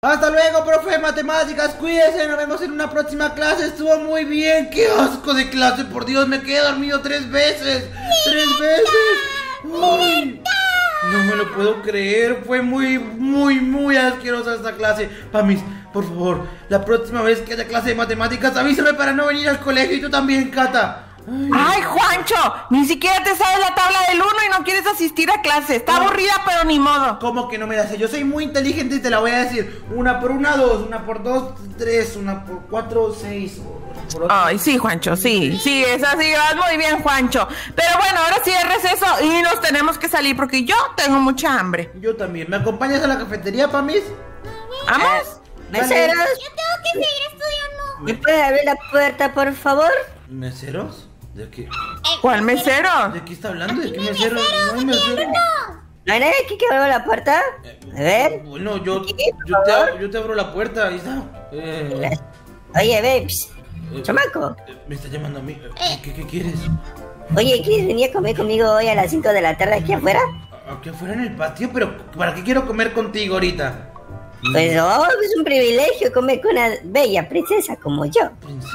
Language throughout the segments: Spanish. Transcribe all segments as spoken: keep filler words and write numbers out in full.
Hasta luego, profe de matemáticas, cuídese, nos vemos en una próxima clase, estuvo muy bien. Qué asco de clase, por Dios, me quedé dormido tres veces. Tres veces. Ay, no me lo puedo creer, fue muy, muy, muy asquerosa esta clase. Pamis, por favor, la próxima vez que haya clase de matemáticas, avísame para no venir al colegio, y tú también, Cata. Ay. Ay, Juancho, ni siquiera te sabes la tabla del uno y no quieres asistir a clase. Está no. aburrida, pero ni modo. ¿Cómo que no me la sé? Yo soy muy inteligente y te la voy a decir. Una por una, dos, una por dos, tres, una por cuatro, seis. Por Ay, sí, Juancho, sí, sí, es así, vas muy bien, Juancho. Pero bueno, ahora sí es receso y nos tenemos que salir porque yo tengo mucha hambre. Yo también. ¿Me acompañas a la cafetería, Pamis? ¿Vamos? Eh, ¿Meseros? Yo tengo que seguir estudiando. ¿Me puede abrir la puerta, por favor? ¿Meseros? ¿De qué? ¿Cuál mesero? ¿De qué está hablando? ¿De qué no hay mesero? meseros, No hay mesero. ¿No hay nadie aquí que abra la puerta? A ver. Bueno, yo, Aquí, yo, te, yo te abro la puerta, ahí está. Eh, Oye, babes. eh, Chamaco. eh, Me está llamando a mí. Eh, ¿Qué, qué quieres? Oye, ¿quieres venir a comer conmigo hoy a las cinco de la tarde aquí afuera? Aquí afuera en el patio, pero ¿para qué quiero comer contigo ahorita? Pues oh, es un privilegio comer con una bella princesa como yo.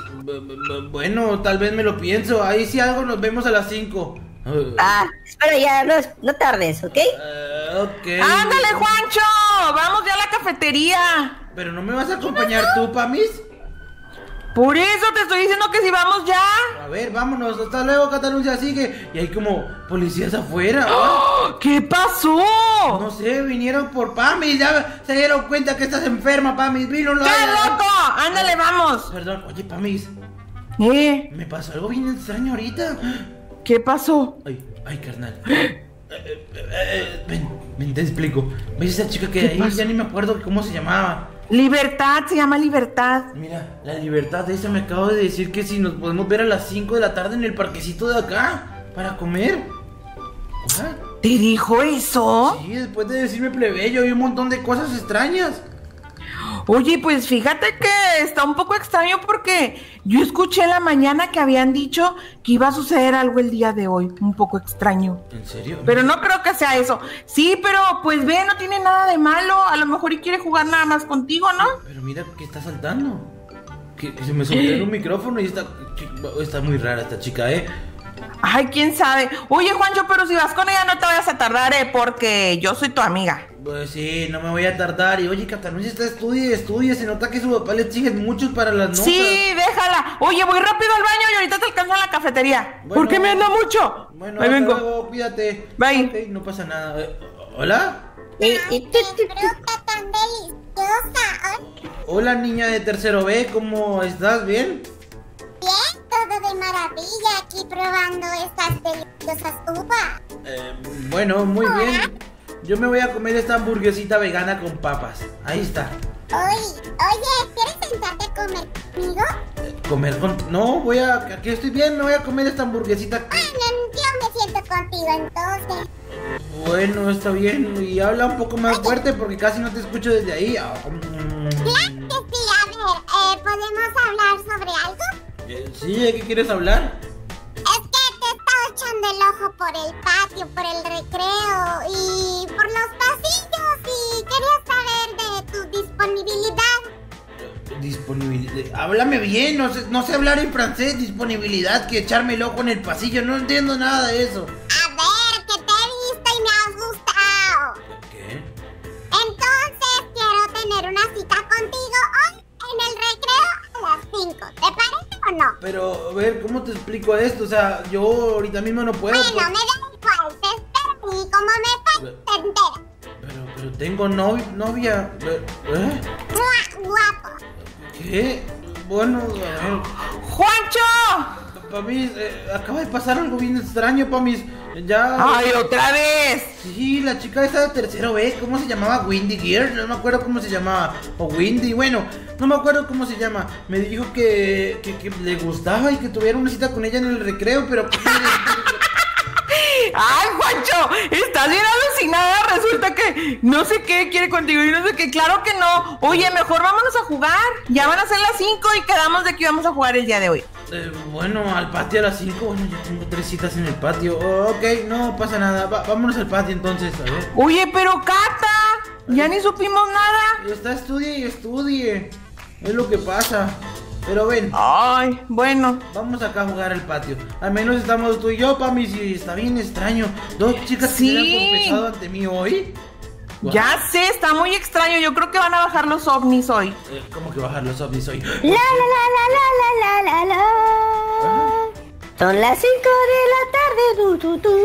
Bueno, tal vez me lo pienso. Ahí si algo nos vemos a las cinco. Ah, espera ya, no, no tardes, ¿ok? Uh, ok. ¡Ándale, Juancho! ¡Vamos ya a la cafetería! ¿Pero no me vas a acompañar tú, Pamis? Por eso te estoy diciendo que si vamos ya. A ver, vámonos. Hasta luego, Cataluña, sigue. Y hay como policías afuera. ¡Oh! ¿Qué pasó? No sé, vinieron por Pamis. Ya se dieron cuenta que estás enferma, Pamis. Vino la... ¡Qué loco! ¡Ándale, vamos! Perdón, oye, Pamis. ¿Eh? Me pasó algo bien extraño ahorita. ¿Qué pasó? Ay, ay, carnal. Eh, eh, eh, ven, ven, te explico. ¿Ves esa chica que hay ahí? pasó? Ya ni me acuerdo cómo se llamaba. Libertad, se llama Libertad. Mira, la libertad de esa me acabo de decir que si nos podemos ver a las cinco de la tarde en el parquecito de acá para comer. ¿Ah? ¿Te dijo eso? Sí, después de decirme plebeyo y un montón de cosas extrañas. Oye, pues fíjate que está un poco extraño porque yo escuché en la mañana que habían dicho que iba a suceder algo el día de hoy, un poco extraño. ¿En serio? Pero no creo que sea eso. Sí, pero pues ve, no tiene nada de malo. A lo mejor y quiere jugar nada más contigo, ¿no? Pero mira que está saltando. Que se me soltó un micrófono y está, está muy rara esta chica, ¿eh? Ay, quién sabe. Oye, Juancho, pero si vas con ella no te vayas a tardar, ¿eh? Porque yo soy tu amiga. Pues sí, no me voy a tardar. Y oye, Cataluña está estudia y estudia. Se nota que su papá le exige mucho para las notas. Sí, déjala. Oye, voy rápido al baño y ahorita te alcanzo en la cafetería. Bueno, ¿Por qué me anda mucho? Bueno, ahí hasta vengo. luego, cuídate. Bye. Ok, no pasa nada. Eh, ¿Hola? Y, y tú, tú, ¡Qué tú. fruta tan deliciosa! Ay, Hola, niña de tercero B. ¿Cómo estás? ¿Bien? bien, todo de maravilla aquí probando estas deliciosas uvas. Eh, bueno, muy bien. Yo me voy a comer esta hamburguesita vegana con papas. Ahí está. Oye, oye, ¿quieres sentarte a comer conmigo? Eh, ¿Comer con...? No, voy a... Aquí estoy bien, me voy a comer esta hamburguesita. Ay, no, yo me siento contigo entonces. Bueno, está bien. Y habla un poco más fuerte porque casi no te escucho desde ahí. Ah, mm. Claro que sí, a ver, eh, ¿podemos hablar sobre algo? Eh, ¿Sí? ¿De qué quieres hablar? Es que te he estado echando el ojo por el patio, por el recreo y por los pasillos y quería saber de tu disponibilidad. Disponibilidad. Háblame bien, no sé, no sé hablar en francés. Disponibilidad, que echarme el ojo en el pasillo. No entiendo nada de eso. A ver, que te he visto y me has gustado. ¿Qué? Entonces quiero tener una cita contigo hoy en el recreo a las cinco. ¿Te parece o no? Pero, a ver, ¿cómo te explico esto? O sea, yo ahorita mismo no puedo. Bueno, por- me da igual, te espero y como me falta, te enteras. Pero, pero tengo novia, novia. ¿Eh? ¡Mua! Guapo. ¿Qué? Bueno, a ver. ¡Juancho! Pamis, eh, acaba de pasar algo bien extraño, Pamis. Ya. ¡Ay, otra vez! Sí, la chica esa de tercero B, ¿cómo se llamaba? Windy Gear, no me acuerdo cómo se llamaba. O Windy, bueno, no me acuerdo cómo se llama. Me dijo que, que, que le gustaba y que tuviera una cita con ella en el recreo, pero... ¡Ay, Juancho! Estás bien alucinada. Resulta que no sé qué quiere contigo y no sé qué. Claro que no. Oye, mejor vámonos a jugar. Ya van a ser las cinco y quedamos de que íbamos a jugar el día de hoy. Eh, bueno, al patio a las cinco. Bueno, ya tengo tres citas en el patio. Oh, ok, no pasa nada. Va- vámonos al patio entonces, a ver. Oye, pero Cata, Ya ni supimos nada. Está estudie y estudie. Es lo que pasa. Pero ven, Ay, bueno. vamos acá a jugar al patio. Al menos estamos tú y yo, Pami, y está bien extraño. Dos chicas Sí. que se han confesado ante mí hoy. Guau. Ya sé, está muy extraño. Yo creo que van a bajar los ovnis hoy. Eh, ¿Cómo que bajar los ovnis hoy? La la la la la la la la. Son las cinco de la tarde. Tu, tu, tu.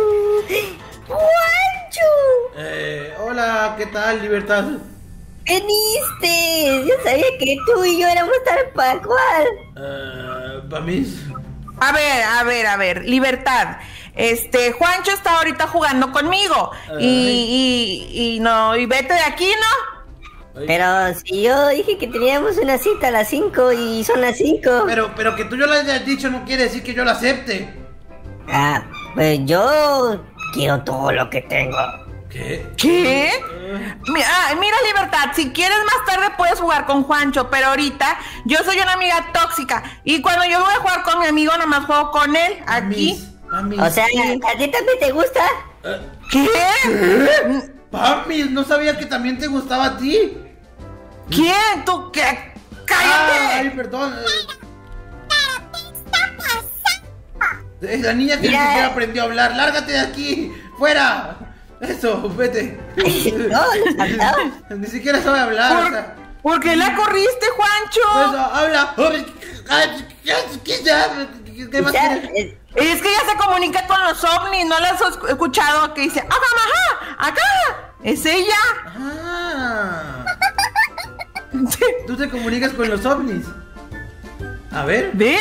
¡Juancho! Eh, hola, ¿qué tal, Libertad? ¡Veniste! Yo sabía que tú y yo éramos tal para cual. Eh, Pamis. A ver, a ver, a ver, Libertad. Este, Juancho está ahorita jugando conmigo. Y, y, y no, y vete de aquí, ¿no? Ay. Pero si yo dije que teníamos una cita a las cinco y son las cinco. Pero, pero que tú yo lo hayas dicho no quiere decir que yo lo acepte. Ah, pues yo quiero todo lo que tengo. ¿Qué? ¿Qué? Eh, Mi- ah, mira, Libertad, si quieres más tarde puedes jugar con Juancho, pero ahorita yo soy una amiga tóxica y cuando yo voy a jugar con mi amigo nada más juego con él, aquí. Pamis, Pamis. O sea, ¿a ti también te gusta? Eh, ¿Qué? Pamis, no sabía que también te gustaba a ti. ¿Quién? ¿Tú qué? Ay, ¡Cállate! perdón. eh, ¿Pero qué está pasando? Es la niña que ni Mira. siquiera aprendió a hablar. ¡Lárgate de aquí! ¡Fuera! Eso, vete. No, no. Ni siquiera sabe hablar. o ¿Por, sea, ¿por qué la corriste, Juancho? pues, habla. Ay, ¿Qué, qué, ya? ¿Qué- qué O más sea, quieres? eh, Es que ella se comunica con los ovnis, ¿no la has esc- escuchado? Que dice, ¡ajá, ajá! ¡Acá! ¡Es ella! Ah. Tú te comunicas con los ovnis. A ver. ¿Ves?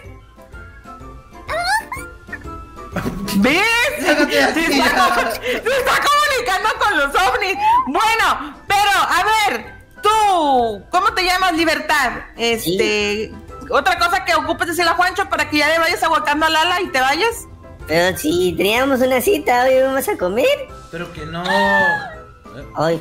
¿Ves? Sácate de aquí, Se está, ya. comu- se está comunicando con los ovnis. Bueno, pero a ver, tú, ¿cómo te llamas, Libertad? Este, otra cosa que ocupes decirle a Juancho para que ya le vayas aguacando a Lala y te vayas. pero si teníamos una cita, hoy vamos a comer. Pero que no. Eh, Hoy.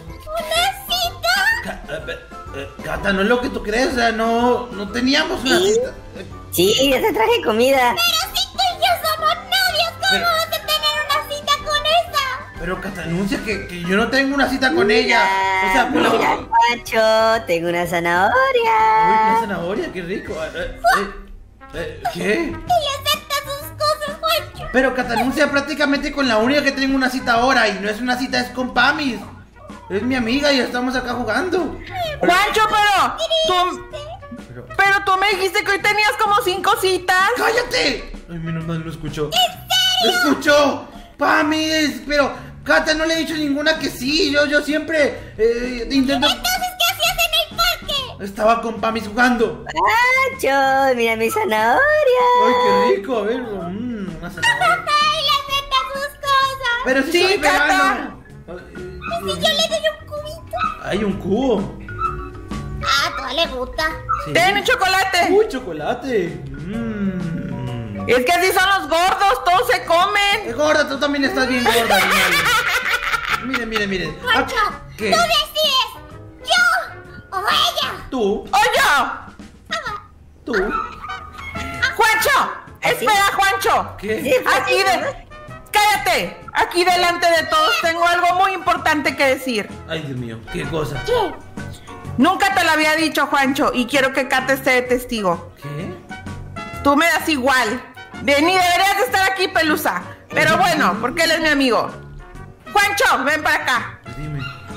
Ca- eh, eh, Cata, no es lo que tú crees. O sea, no, no teníamos una Sí. cita. Eh, Sí, ya te traje comida. Pero si tú y yo somos novios, ¿cómo Pero- vas a tener una cita con esa? Pero Cata anuncia que, que yo no tengo una cita con ella. O sea, Mira, pero. mira, Juancho, tengo una Uy, zanahoria. una zanahoria, qué rico. Eh, eh, eh, eh, ¿Qué? Ella acepta sus cosas, Juancho. Pero Catanuncia prácticamente con la única que tengo una cita ahora. Y no es una cita, es con Pamis. Es mi amiga y estamos acá jugando. Juancho, pero tú, Pero- pero tú me dijiste que hoy tenías como cinco citas. ¡Cállate! Ay, menos mal lo escuchó. ¡Lo escuchó! ¡Pamis! Pero, Cata, no le he dicho ninguna que sí. Yo, yo siempre eh, intento. Entonces, ¿qué hacías en el parque? Estaba con Pamis jugando. Juancho, mira mi zanahoria. ¡Ay, qué rico! A ver, mmm, una zanahoria. Ay, le acepta sus cosas. Pero si Sí, soy Cata. vegano. Si yo le doy un cubito. Hay un cubo. Ah, a todas le gusta. Sí. Ten un chocolate. Uy, chocolate. Mmm. Es que así son los gordos, todos se comen. Eh, gorda, tú también estás bien gorda, animal. Miren, miren, miren. Ah, Juancho, ¿qué? tú decides. ¿Yo o ella? Tú, ¡Oye! tú. ¡Juancho! ¡Espera, Juancho! ¿Qué? Sí. Aquí de... ¡Cállate! Aquí delante de todos tengo algo muy importante que decir. Ay, Dios mío, qué cosa. ¿Qué? Nunca te lo había dicho, Juancho, y quiero que Cata esté de testigo. ¿Qué? Tú me das igual. De, ni deberías de estar aquí, Pelusa. Pero bueno, porque él es mi amigo. Juancho, ven para acá. Dime.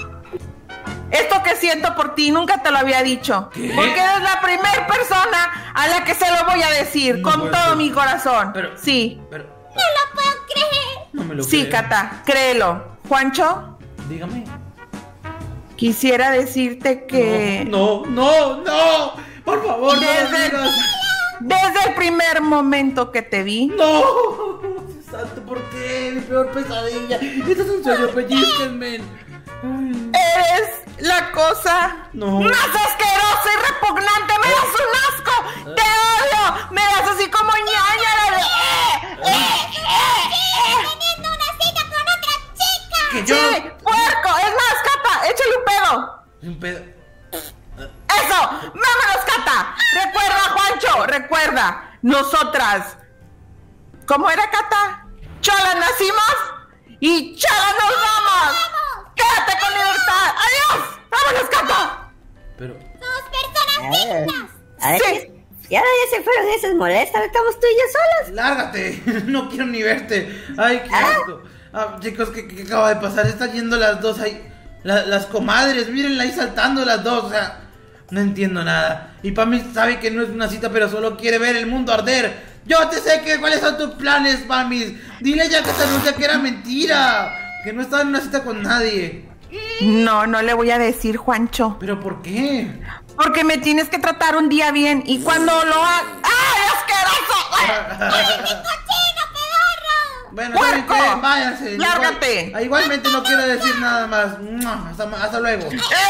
Esto que siento por ti nunca te lo había dicho. ¿Qué? Porque eres la primera persona a la que se lo voy a decir No con puede todo ser. mi corazón. Pero- Sí, Pero, No lo puedo creer. no me lo sí, creo. Cata, créelo. Juancho, Dígame. quisiera decirte que No, no, no. Por favor, no lo Desde- digas. desde el primer momento que te vi, No. Santo, ¿por qué? Mi peor pesadilla. Esto es un sueño, pellizquenme. Ay, eres la cosa No. más asquerosa y repugnante. ¡Me das un asco! ¡Te odio! ¡Me das así como ñaña! ¡Eh, eh, eh, eh! Teniendo una cita con otra chica. Que yo. ¡Sí! ¡Puerco! Es más, Cata, échale un pedo. Un pedo. ¡Eso! ¡Vámonos, Cata! Recuerda, Juancho, recuerda. Nosotras. ¿Cómo era, Cata? Cholas nacimos y cholas nos vamos. ¡Quédate con libertad! ¡Adiós! ¡Vámonos, Cata! Pero... Dos personas dignas. A ver, Sí. y ahora ya se fueron esas molestas, estamos tú y yo solos. Lárgate, no quiero ni verte. Ay, qué Ah. asco. Ah, chicos, ¿qué, qué acaba de pasar? Están yendo las dos ahí. La- las comadres, mírenla ahí saltando las dos. O sea, no entiendo nada. Y Pami sabe que no es una cita, pero solo quiere ver el mundo arder. Yo te sé que cuáles son tus planes, Pami. Dile ya que te anuncia que era mentira. Que no estaba en una cita con nadie. No, no le voy a decir, Juancho. ¿Pero por qué? Porque me tienes que tratar un día bien. Y cuando lo hagas... ¡Ay, asqueroso! Bueno, ¿saben ¡Puerco! qué? Váyanse. ¡Lárgate! Igual- igualmente no quiero decir nada más. ¡Mua! Hasta, hasta luego.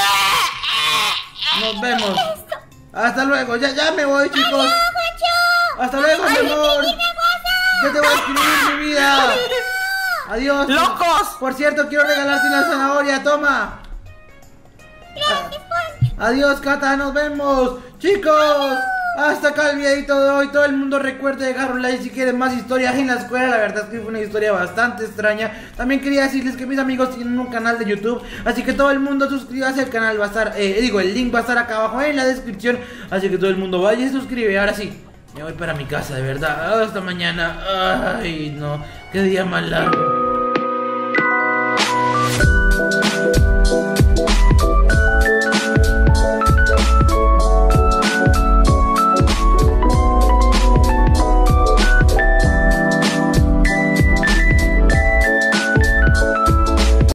Nos vemos. Hasta luego. Ya, ya me voy, chicos. Hasta luego, mi amor. Yo te voy a escribir, mi vida. Adiós. ¡Locos! Por cierto, quiero regalarte una zanahoria. Toma. Adiós, Cata. Nos vemos. Chicos. Hasta acá el videito de hoy. Todo el mundo recuerde dejar un like si quieren más historias en la escuela. La verdad es que fue una historia bastante extraña. También quería decirles que mis amigos tienen un canal de YouTube, así que todo el mundo suscríbase al canal. Va a estar, eh, digo, el link va a estar acá abajo en la descripción. Así que todo el mundo vaya y se suscribe. Ahora sí, me voy para mi casa, de verdad. Hasta mañana. Ay, no, qué día más largo.